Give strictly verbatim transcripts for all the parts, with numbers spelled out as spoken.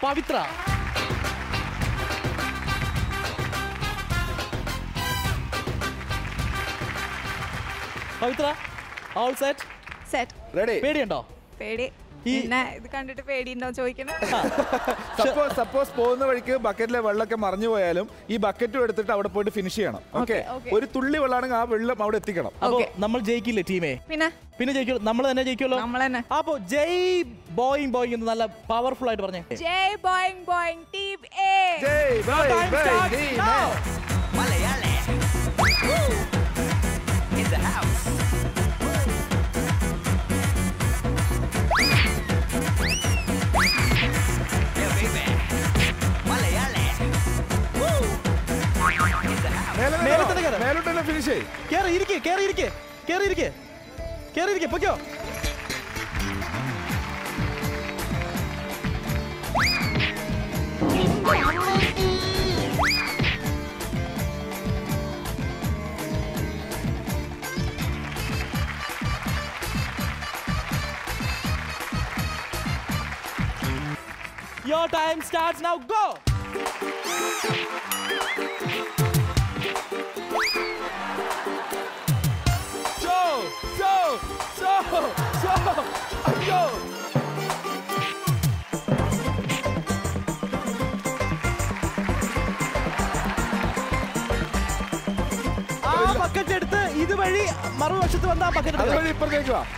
പവിത്ര. പവിത്ര, all set? Set. Ready? പേടിയുണ്ടോ? പേടി. പിന്നെ ഇത് കണ്ടിട്ട് പേടിയുണ്ടോ ചോദിക്കണം. സപ്പോസ് സപ്പോസ് പോകുന്ന വഴിക്ക് ബക്കറ്റിലെ വെള്ളമൊക്കെ മറിഞ്ഞു പോയാലും ഈ ബക്കറ്റും എടുത്തിട്ട് അവിടെ പോയിട്ട് ഫിനിഷ് ചെയ്യണം. ഓക്കെ, ഒരു തുള്ളി വെള്ളമാണെങ്കിൽ ആ വെള്ളം അവിടെ എത്തിക്കണം. അപ്പൊ നമ്മൾ ജയിക്കില്ലേ ടീമേ? പിന്നെ പിന്നെ ജയിക്കുള്ളൂ, നമ്മൾ തന്നെ ജയിക്കുമല്ലോ. നമ്മൾ തന്നെ. അപ്പൊ ജയ് ബോയിങ് ബോയിങ് എന്ന് നല്ല പവർഫുൾ ആയിട്ട് പറഞ്ഞേ. ജയ് ബോയിങ് ബോയിങ് ടീം എ. ജയ് boing boing team A. Malayalam in the house. Yeah, baby. Malayalam. Woo. In the house. മേലോട്ടല്ലേ ഫിനിഷ് ചെയ്യ്. കേറി ഇരിക്ക്, കേറി ഇരിക്ക്, കേറി ഇരിക്ക്, കേറി ഇരിക്ക്, പൊക്കോ. Your time starts now. Go. So, so, so, so. Go. ആ ബക്കറ്റ് എടുത്ത് ഇതുവഴി മറുവശത്ത് വന്ന ആ ബക്കറ്റ് അതുവഴി ഇപ്പുറത്തേക്ക് വാ.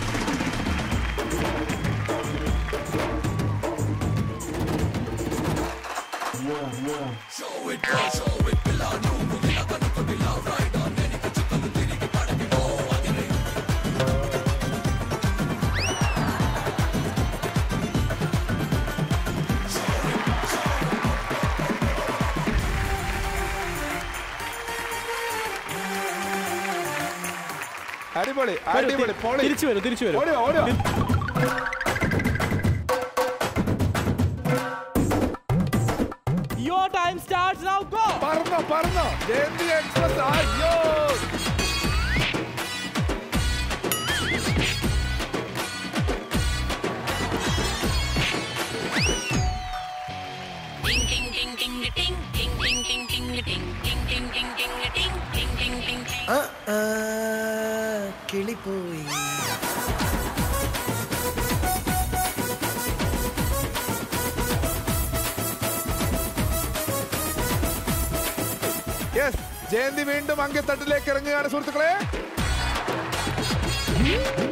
അടിപൊളി അടിപൊളി. തിരിച്ചു വരും, തിരിച്ചു വരും. ഓടിയോ ഓടിയോ. Your time starts now. Go. പറന്നോ പറന്നോ. ജയന്തി എക്സ്പ്രസ്. അയ്യോ. Ding ding ding ding ding ding ding ding ding ding ding ding ding ding ding ding ding ding. Ah ah, kili poi. Yes, Jayanti വീണ്ടും അങ്കത്തട്ടിലേക്ക് ഇറങ്ങുകയാണ് സുഹൃത്തുക്കളെ.